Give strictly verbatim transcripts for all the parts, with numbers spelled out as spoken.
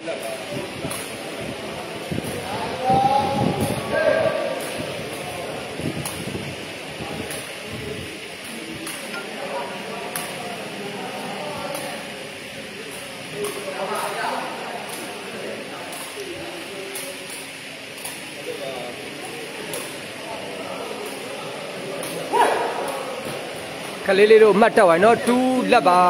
ခလေးလေးတို့မှတ်တက်ပါနော်တူးလက်ပါ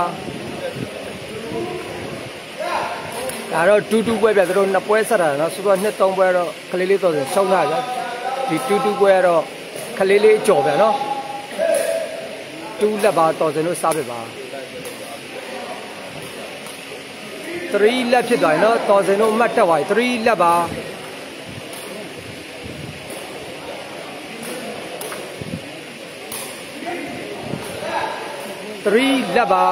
ဒါတော့တူးတူးပွဲပြသူတို့နှစ်ပွဲဆက်တာနော်ဆိုတော့နှစ်သုံးပွဲတော့ခလေးလေးတော့ရှောင်းတာဗျဒီတူးတူးပွဲကတော့ခလေးလေးကြော်ဗျနော်တူးလက်ပါတော်စင်တို့စားပြပါစရီးလက်ဖြစ်သွားရင်နော်တော်စင်တို့မှတ်တက်ပါစရီးလက်ပါthree လက်ပါ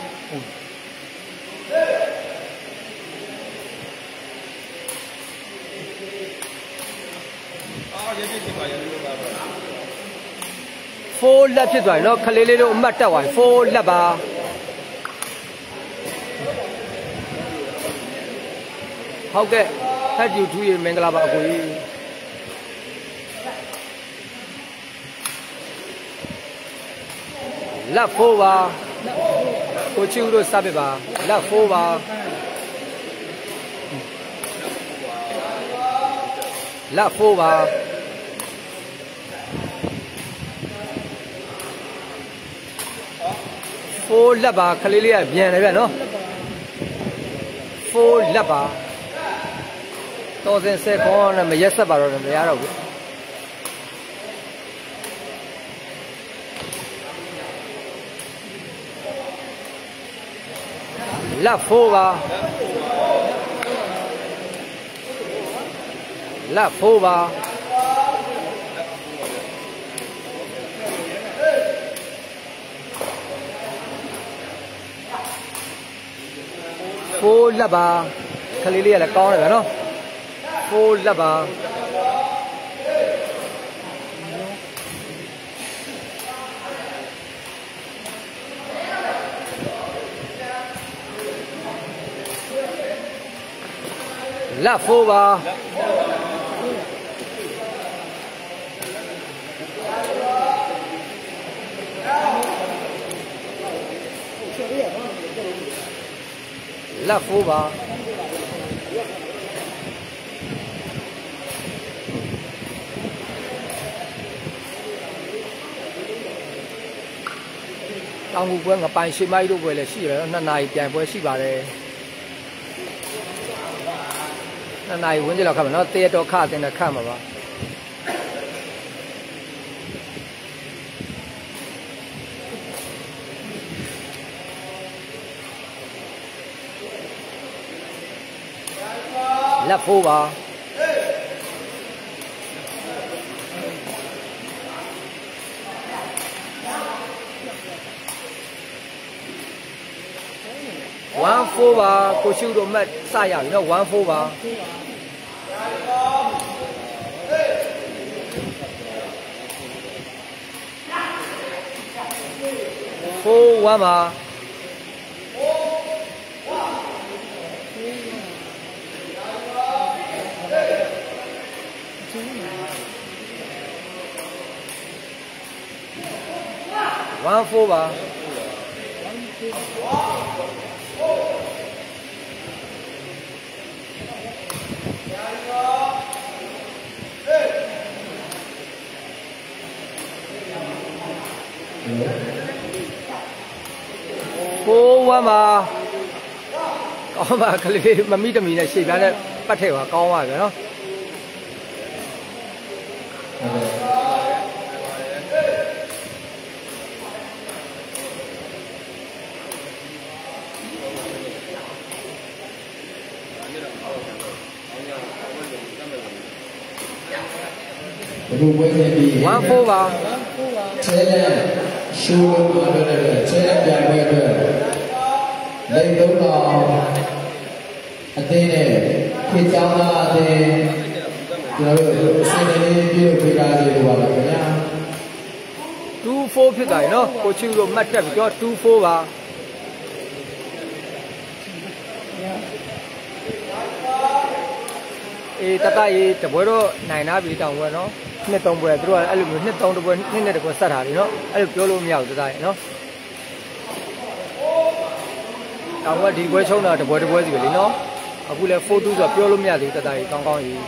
four လက်ဖြစ်သွားပြီနော်ခလေးလေးတို့အမှတ်တက်သွားပြီ four လက်ပါဟုတ်ကဲ့ထပ်ယူထူးရေမင်္ဂလာပါအကိုကြီးလက် four ပါကိုချီဦးတို့စပ်ပြပါလက် four ပါလက် four ပါfour လက်ပါခလေးလေးကပြန်တယ်ဗျနော် four လက်ပါတော်စင်ဆယ်ခေါင်းနဲ့မရက်ဆက်ပါတော့မရတော့ဘူးလက် four ပါလက် four ပါfour လက်ပါခလေးလေးကလည်းကောင်းတယ်ဗျာနော် four လက်ပါလက် four ပါလက် four ပါတောင်ကူပွဲငပိုင်ရှိမိုက်တို့ပွဲလည်းရှိတယ်နော်နှစ်နာရီပြန်ပွဲရှိပါတယ်နှစ်နာရီဝန်းကျင်လောက်ခတ်မှာနော်တရတော်ခတင်တဲ့ခတ်မှာပါလက် four ပါone four ပါကိုရှုတို့မှတ်စရပြီနော်one fourပါ four one ပါone four ပါfour one ပါကောင်းပါကလေးမမိတမီနဲ့ရှေ့ပြားနဲ့ပတ်ထည့်ပါကောင်းပါဗျာနော်one four ပါချဲလက်ရှူလို့ပါလို့လည်းချဲလက်ပြန်ပွဲအတွက်လိမ်သုံးတော်အသင်းနဲ့ခေချောင်းသားအသင်းကျွန်တော်တို့အစီအစဉ်လေးပြုလုပ်ပေးကြစေလိုပါလားခင်ဗျာ two four ဖြစ်သွားပြီနော်ကိုချီတို့မှတ်တက်ပြီးတော့two four ပါအေးတတရေးတပွဲတော့နိုင်နာပြီတောင်ပွဲနော်နှစ်သုံးပွဲသူတို့ကအဲ့လိုမျိုးနှစ်သုံးတပွဲနှစ်နဲ့တပွဲဆက်တာလေနော်အဲ့လိုပြောလို့မရဘူးတတရေးနော်တောင်ပွဲဒီပွဲချုံးတာတပွဲတပွဲစီပဲလေနော်အခုလဲ four two ဆိုတော့ပြောလို့မရသေးဘူးတတရေးကောင်းကောင်းကြီး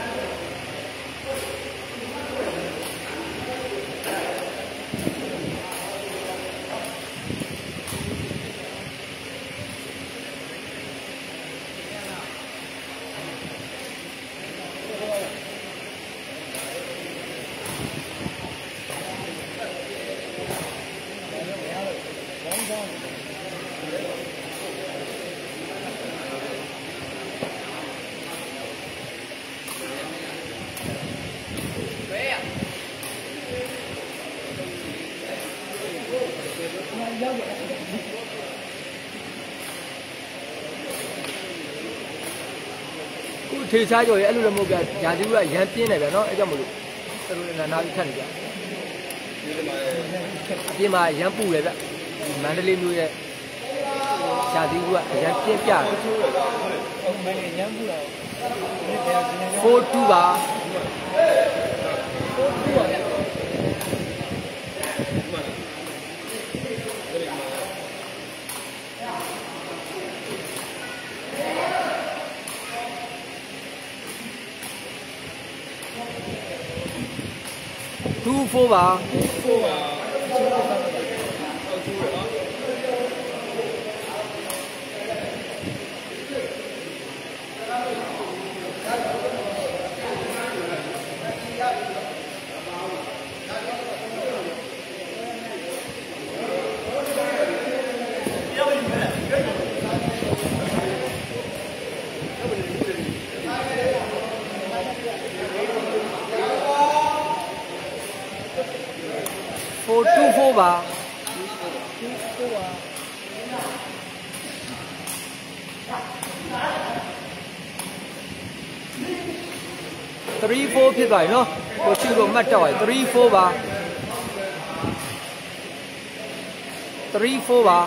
ထေချားကြော်ရဲ့အဲ့လိုလည်းမဟုတ်ပြရာသီဥကရမ်းပြင်းတယ်ဗျာနော်အဲ့ကြောင့်မလို့သူတို့လည်းနားပြီးထက်နေကြအပြင်မှာရမ်းပူတယ်ဗျမန္တလေးမျိုးရဲ့ရာသီဥကအရမ်းပြင်းပြတယ်four twoပါtwo fourပါfourပါfour two four吧。three four ဖြစ်သွားပြီနော်ကိုချီကိုမှတ်တော့ three four ပါ three four ပါ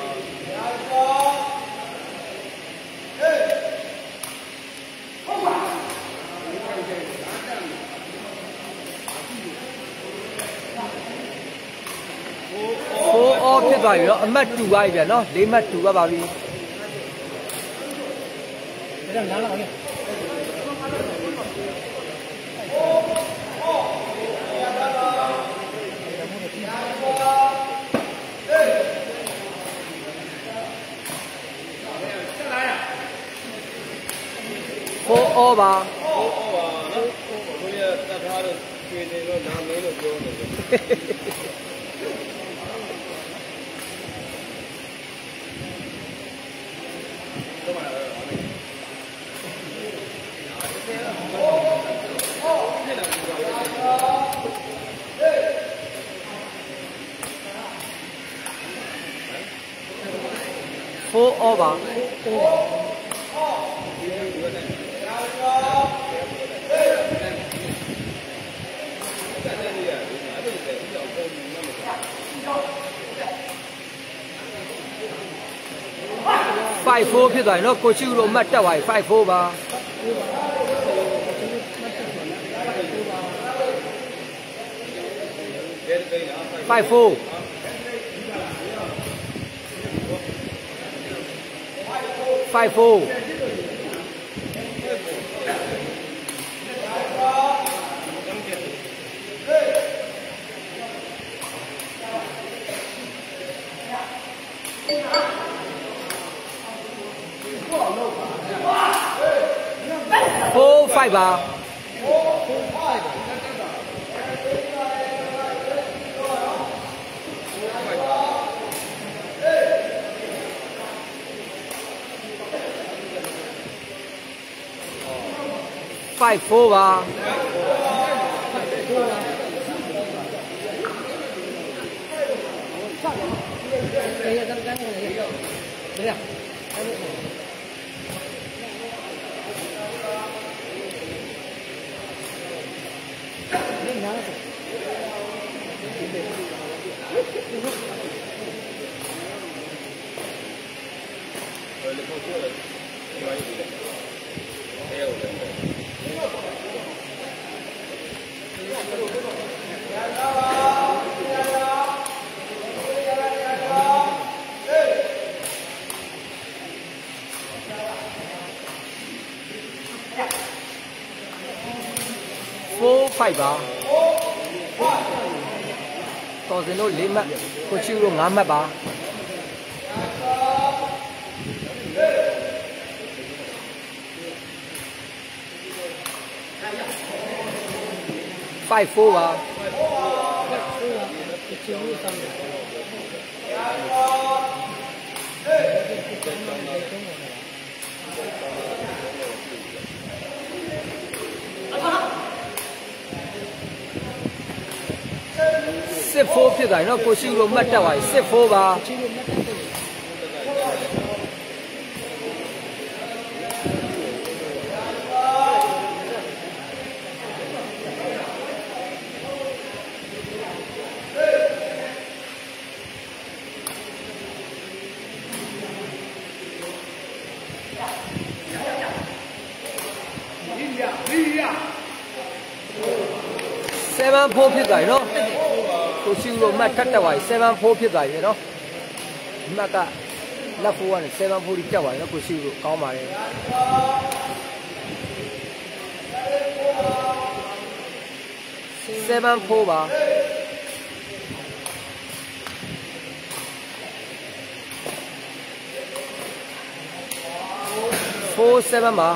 ဖြစ်သွားပြီနော်အမှတ်twoပါပြီဗျာနော်၄မှတ်twoပါပါပြီဒါနားလောက်လေfour all ပါfour all ပါနော်ဘယ်လိုတတ်ထားတော့ကျွေးနေတော့နာမင်းလို့ပြောနေတယ်four over five four ဖြစ်သွားပြီနော်ကိုချီကိုမှတ်တက်သွားပြီfive fourပါfive four five four four five ပါfive four ပါLe four five ပါတော်စင်တို့၄မှတ်ကိုချီတို့၅မှတ်ပါ five four ပါsix four ဖြစ်သွားပြီနော်ကိုရှိဦးတို့မှတ်တက်သွားပြီsix four ပါseven four ဖြစ်သွားပြီနော်ကိုရှိဦးတို့မှတ်ထက်တက်သွားပြီseven four ဖြစ်သွားပြီနော်မှတ်ကလက်fourကနေseven fourကြီးတက်သွားပြီနော်ကိုရှိဦးတို့ကောင်းပါတယ်seven four ပါfour seven ပါ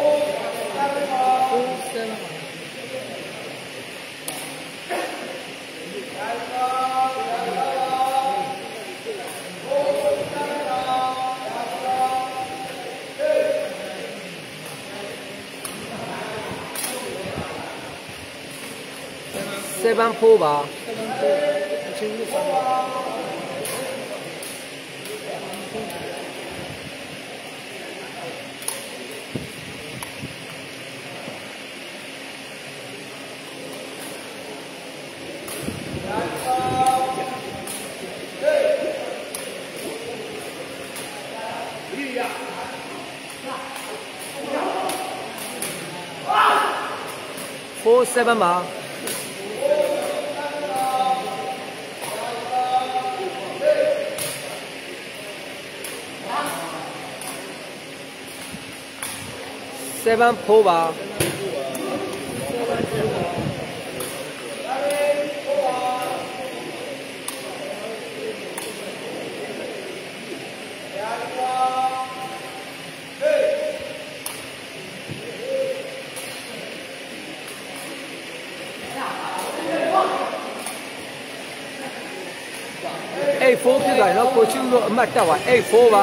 seven four ပါfour seven ပါseven four ပါeight four ဖြစ်သွားပြီနော်ကိုချူတို့အမှတ်တက်သွားeight four ပါ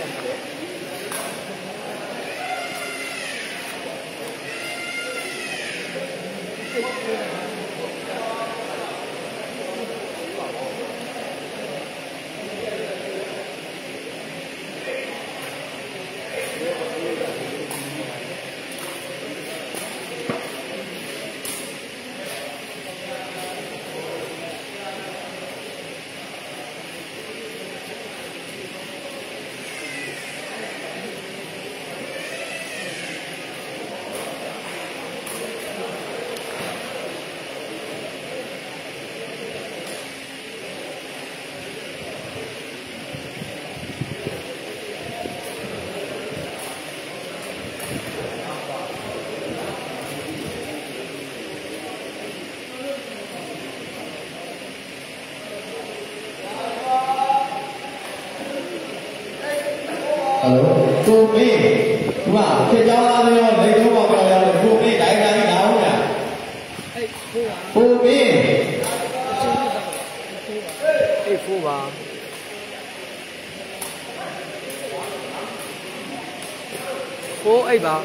ကိုမေးသူကဖြစ်ကြောင်းသားတွေရောလက်တော့ပြောရတော့ကိုမေးတိုင်းတိုင်းလာဟုတ်လားအဲ့ကိုမေး eight four ပါfour eight ပါ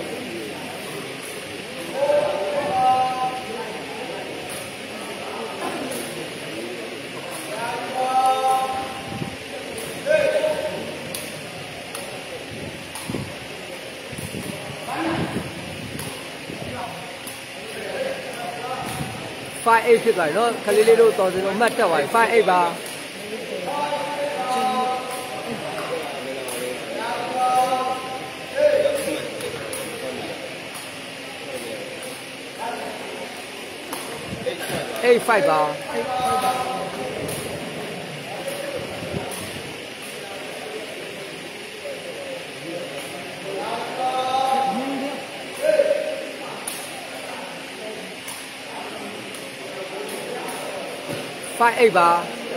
five eight ဖြစ်သွားပြီနော်ခလေးလေးတို့တော်စင်တို့မှတ်တက်သွားပြီfive eightပါeight five ပါ five eight ပါ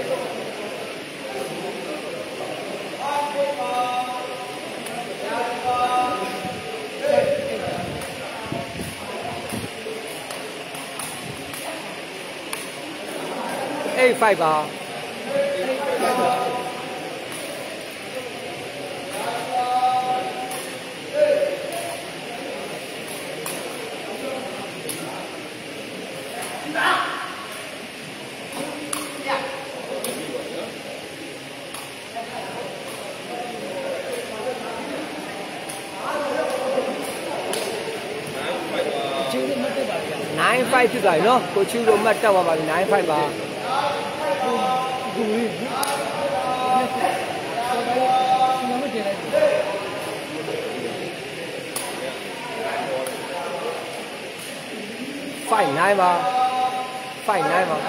eight five ပါ nine five ဖြစ်သွားပြီနော်ကိုချူတို့မှတ်တက်သွားပါပြီ nine five ပါ five nine ပါ five nine ပါ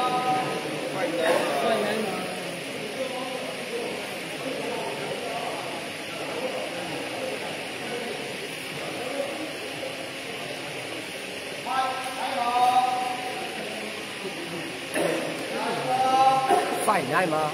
five nine ပါ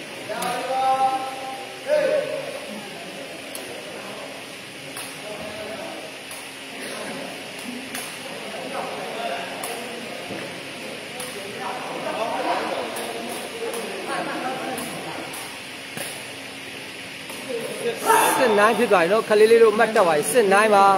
six nine ဖြစ်သွားပြီနော်ခလေးလေးတို့မှတ်တက်ပါပြီ six nine ပါ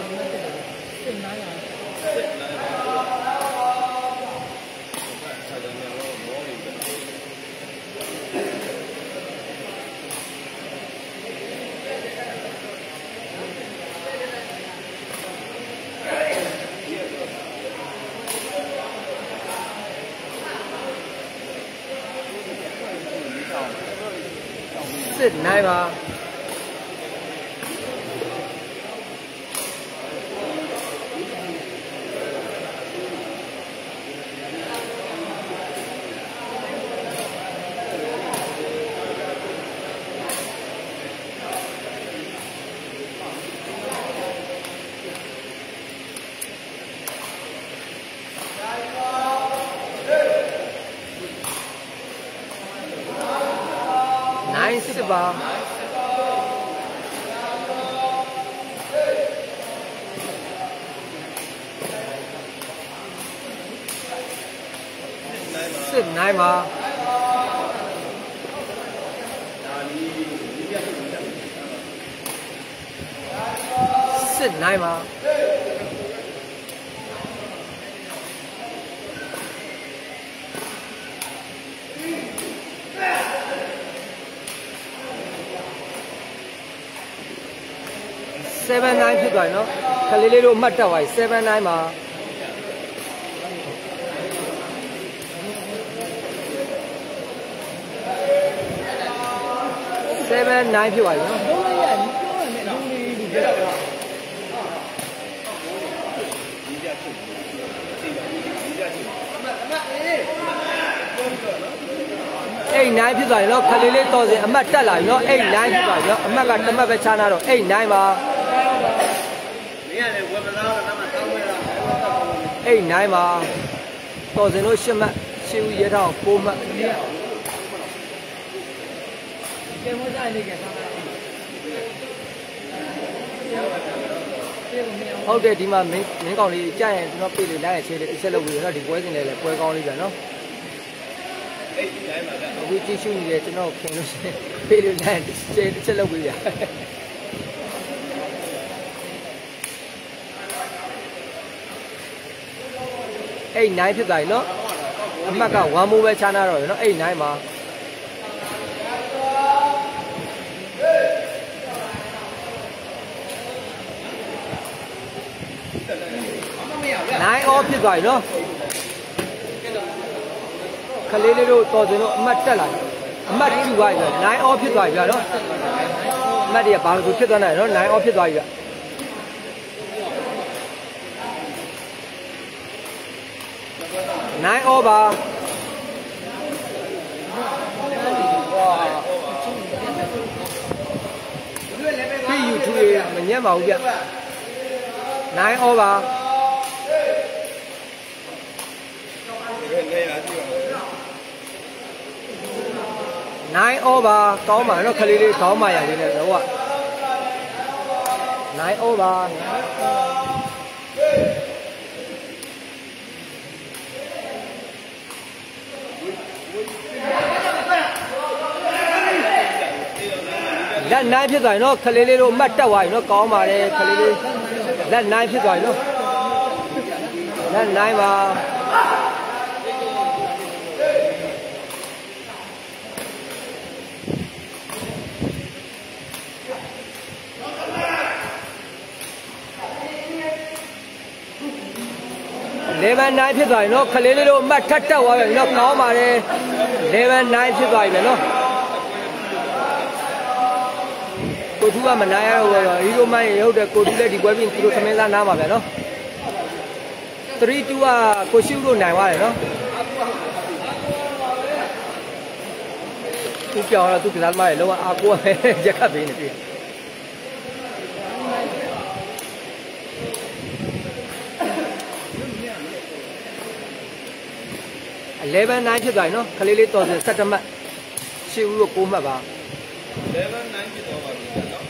six nine ပါ nine six ပါ six nine ပါ six nine ပါ seven nine ဖြစ်သွားပြီနော်ခလေးလေးတို့မှတ်တက်သွားပြီ seven nine ပါ seven nine ဖြစ်သွားပြီနော်eight nine ဖြစ်သွားပြီနော်ခလေးလေးတော်စင်အမှတ်တက်လာပြီနော် eight nine ဖြစ်သွားပြီနော်အမှတ်ကတစ်မှတ်ပဲချားနာတော့ eight nine ပါ eight nine ပါတော်စင်တို့eightမှတ်eightဦးရဲထောင်းnineမှတ်ကျေမွေးစားနေကြတာဟုတ်တယ်ဒီမှာမင်းမင်းကောင်လေးကြာရင်ကျွန်တော်ပြေးလေလိုက်ရချေးလေးတစ်ချက်လုပ်ပြီးတော့ဒီပွဲစဉ်လေးလည်းပွဲကောင်းလေးပြန်နော်အခုကြည့်ရှုနေတယ်ကျွန်တော်ခင်လို့ရှိရင်ပြေးလေလိုက်ချေးတစ်ချက်လုပ်ပြီးရeight nine ဖြစ်သွားပြီနော်အမှတ်ကoneမိုးပဲချားနာတော့ရနော်eight nineပါnine all ဖြစ်သွားပြီနော်ခလေးလေးတို့တော်စင်တို့အမှတ်တက်လာအမှတ်ကျူသွားပြီnine all ဖြစ်သွားပြီဗျာနော်အမှတ်တွေကဘာလို့ဖြစ်သွားနိုင်နော်nine all ဖြစ်သွားပြီဗျnine all ပါပြီး YouTube မညံ့ပါဘူးဗျnine all ပါ nine over ကောင်းပါနော်ခလေးလေးခေါင်းမာရလေးနဲ့တော့ nine over လက် nine ဖြစ်သွားပြီနော်ခလေးလေးတို့မှတ်တက်သွားပြီနော်ကောင်းပါတယ်ခလေးလေးလက် nine ဖြစ်သွားပြီနော်လက် nine ပါeleven nine ဖြစ်သွားပြီနော်ခလေးလေးတို့မှတ်ထက်တက်သွားပြီနော်ကောင်းပါတယ် eleven nine ဖြစ်သွားပြီမယ်နော်ကိုထူးကမနိုင်ရတော့ဟီရိုမိုင်းရုပ်တဲ့ကိုထူးလည်းဒီပွဲပြင်သူတို့သမင်းသားနားပါဗျာနော် three two ကကိုရှိဦးတို့နိုင်သွားတယ်နော်သူပြောင်းတော့သူကစားသမားတွေလုံးဝအာကိုပဲရက်ခတ်ပေးနေပြီeleven nine ဖြစ်သွားပြီနော်ခလေးလေးတော်စင်sevenမှတ်ရှေ့ဦးတို့nineမှတ်ပါeleven nine ဖြစ်သွားပါပြီနော်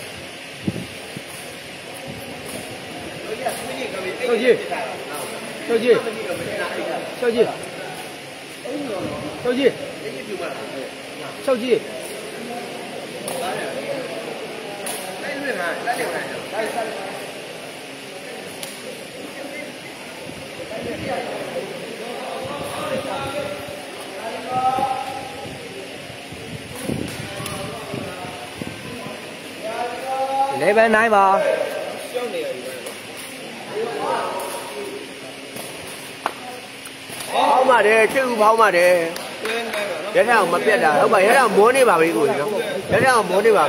小姐，小姐，小姐，小姐，小姐。eleven nine吧。 抛嘛的，这个抛嘛的，人家没别的，好吧，人家摸你吧，这个，人家摸你吧，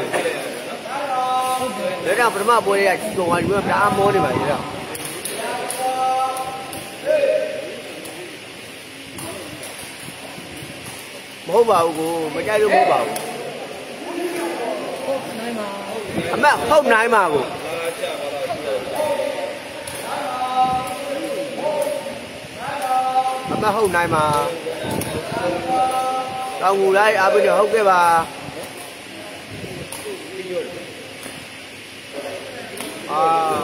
人家不是嘛，摸的，中华人民大摸的吧，人家。冇吧，我没家有冇吧。阿妹，好奶嘛我。阿妹好奶嘛。到我来阿妹就好嘅吧。啊。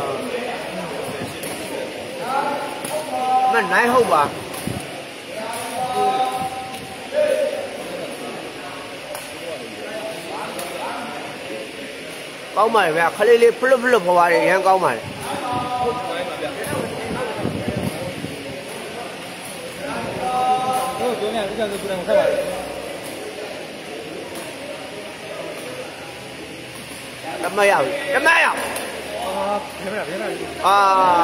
阿妹奶好吧。高嘛ဗျာခလေးလေးဖလွတ်ဖလွတ်ဖွားတယ်ရမ်းကောင်းပါလေဟုတ်ကဲ့ကျွန်တော်ပြန်ပြန်ပြန်ခက်ပါတမရောက်တမရောက်အာဖဲမလားဖဲမလားအာ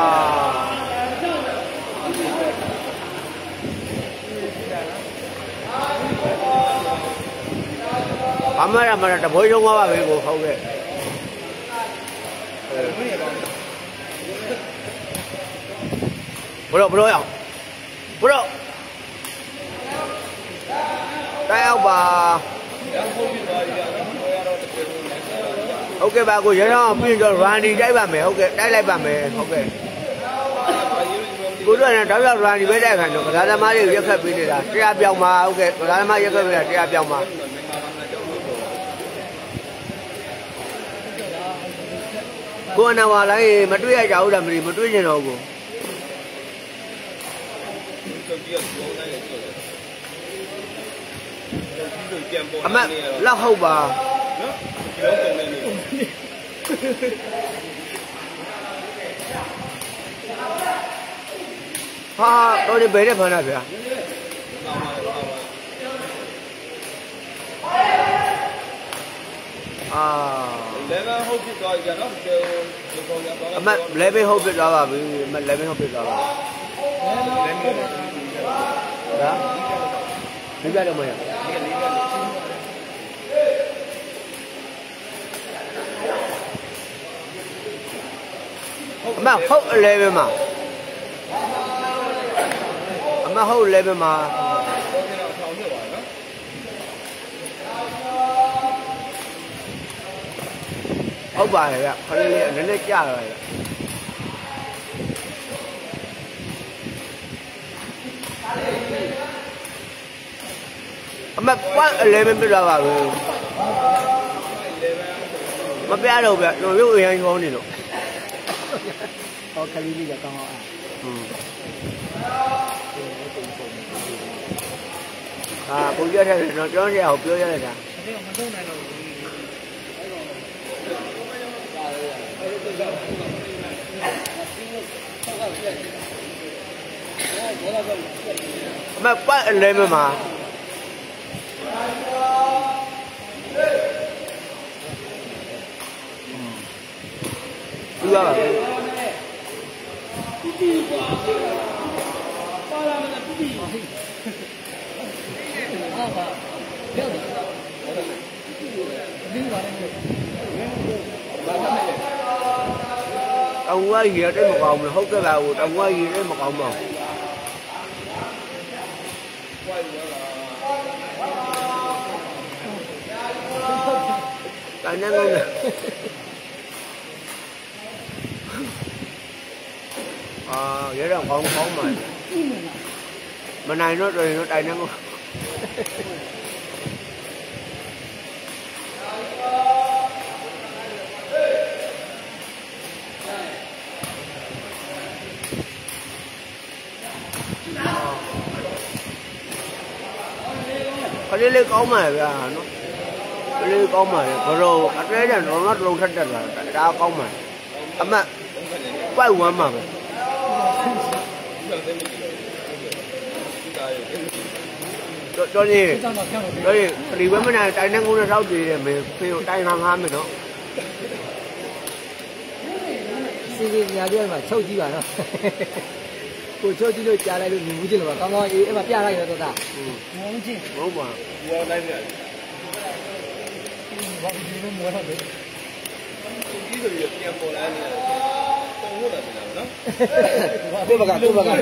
အမရမရတဘွေးလုံးသွားပါပဲကိုဟုတ်ကဲ့ဘရောဘရောရောက်ဘရောတိုက်အောင်ပါဟုတ်ကဲ့ပါကိုရအောင်ပြင်တော့ Randy တိုက်ပါမယ်ဟုတ်ကဲ့တိုက်လိုက်ပါမယ်ဟုတ်ကဲ့ကိုတို့ကတောက်ရောက် Randy ပဲတိုက်ခံတော့ကစားသမားတွေကိုရက်ခတ်ပေးနေတာတရားပြောင်းပါဟုတ်ကဲ့ကစားသမားရက်ခတ်ပေးတာတရားပြောင်းပါကိုအနာဝါလိုက်မတွေ့ရကြဘူးလားမသိမတွေ့ကျင်တော့ဘူးအမလောက်ဟုတ်ပါဟာတော့ဒီဘယ်နဲ့ဖမ်းတာဗျာအာlevel ဟုတ်ဖြစ်သွားပြီနော်ဒီကောင်ရသွားအမ level ဟုတ်ဖြစ်သွားပါပြီအမ level ဟုတ်ဖြစ်သွားပါဒါဒီကြတော့မရအမဟုတ် level မှာအမဟုတ် level မှာဟုတ်ပါရဲ့ဗျခလေးလေးနည်းနည်းကြာတော့ရဲ့အမပွတ်လေပဲပြသွားပါဘူးမပြတော့ဗျကျွန်တော်ရုပ်အရင်ခေါင်းနေလို့ဟောခလေးလေးကကောင်းအောင်อืมအာပုံပြရတယ်ကျွန်တော်ပြောရအောင်ပြောရလိုက်တာမသုံးနိုင်တော့အမပတ်အလဲမမှာပြီးပါပါတောင်ဝါရီရတဲ့မကောင်းဘူးဟုတ်ကဲ့လားဟိုတောင်ဝါရီတဲ့မကောင်းပါဘူးတိုင်းနေကုန်တယ်အာရတော့ကောင်းကောင်းပါမနိုင်တော့တယ်တော့တိုင်းနေကုန်ခလေးလေးကောင်းပါရဲ့ဗျာနော်ခလေးလေးကောင်းပါရဲ့ဘရောအတဲတန်တော့တော့လုံးထက်တက်လာဒါကောင်းပါအမတ်ပိုက်ဝမ်းပါပဲတော်တော်ကြီးတော်ကြီးဒီဝမ်းမနာတိုင်းနေကုန်းနဲ့ထောက်တည်တယ်မင်းဖေးတိုင်းငါငါမယ်နော်စီစီညာပြမှာချုပ်ကြည့်ပါနော်ကိုချုပ်ကြည့်လို့ကြားလိုက်လို့မြင်မှုချင်းလို့ပါကောင်းကောင်းအေးအဲ့မှာပြလိုက်ရတော့တာငုံချင်းဟုတ်ပါဝါတိုင်းပြဘာဒီလိုမောတော့တယ်ဒီလိုပြန်ပေါ်လာနေတာတုံးလို့တာပြန်နော်ကိုဘကကိုဘက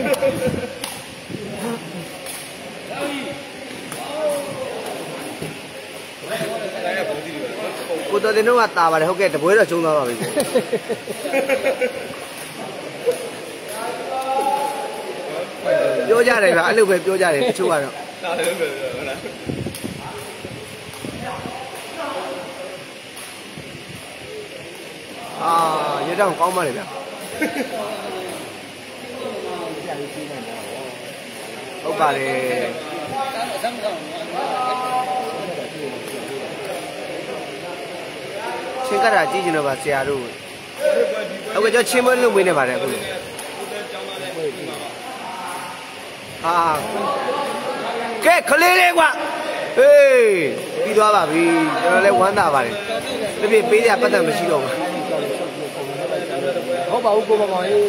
ကိုတော်တင်တော့တာပါတယ်ဟုတ်ကဲ့တပွဲတော့ကျုံသွားပါပြီပြောကြတယ်ဗျအဲ့လိုပဲပြောကြတယ်တချို့ကတော့အာရေတောင်ကောင်းပါလေဗျဟုတ်ပါလေချင်းကတာကြည့်ကျင်တော့ပါဆရာတို့ဟုတ်ကဲ့ကျွန်တော်ချင်းမွေးလုပ်မွေးနေပါတယ်အခုဟာကဲခလေးလေးကွာဟေးပြီးသွားပါပြီကျွန်တော်လည်းဝမ်းသာပါတယ်တပြည့်ပေးရပတ်သက်မရှိတော့ဘူးဟုတ်ပါဘူးကိုပါပါရေး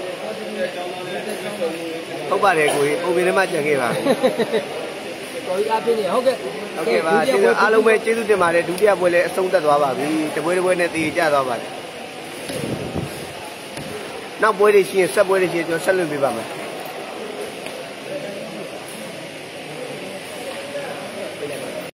ဟုတ်ပါတယ်ကိုကြီးပုံပြထဲမှာကြံခဲ့ပါတော်ကြီးအားပေးနေဟုတ်ကဲ့ဟုတ်ကဲ့ပါကျေးဇူးအားလုံးပဲကျေးဇူးတင်ပါတယ်ဒုတိယပွဲလည်းအဆုံးသတ်သွားပါပြီတပွဲတစ်ပွဲနဲ့တည်ကြသွားပါတယ်နောက်ပွဲတွေရှိရင်ဆက်ပွဲတွေရှိရင်ကျွန်တော်ဆက်လွှင့်ပေးပါမယ်